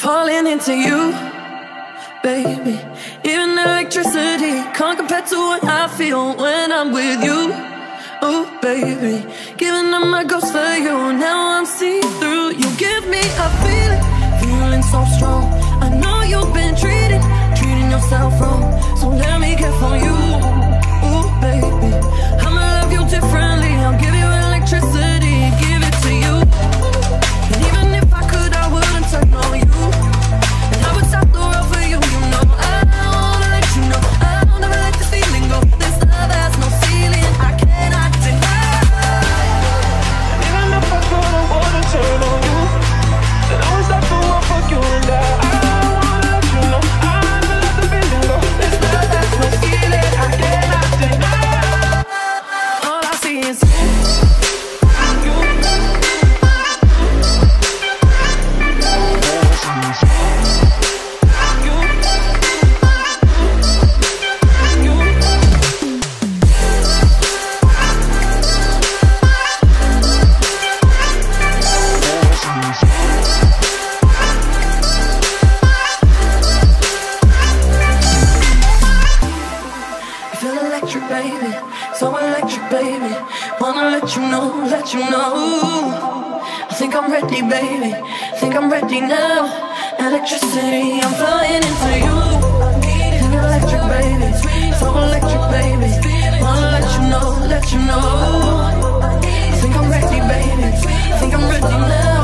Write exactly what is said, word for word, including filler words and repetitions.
falling into you, baby. Even electricity can't compare to what I feel when I'm with you. Oh, baby, giving up my ghost for you. Now I'm see-through. You give me a feeling, feeling so strong. I know you've been treating, treating yourself wrong. So let me care for you. Oh, baby, I'ma love you differently. I'll give you electricity, give it to you. And even if I could, I wouldn't turn on you. And I would stop the world for you. You know I wanna let you know I'll never let this feeling go. This love has no ceiling, I cannot deny. And even if I could, I wouldn't turn on you. And I would stop the world for you. And I, I wanna let you know I'll never let the feeling go. This love has no ceiling, I cannot deny. All I see is baby, so electric, baby. Wanna let you know, let you know. I think I'm ready, baby. Think I'm ready now. Electricity, I'm flying into you. Feel electric, baby, so electric, baby. Wanna let you know, let you know. I think I'm ready, baby. Think I'm ready now.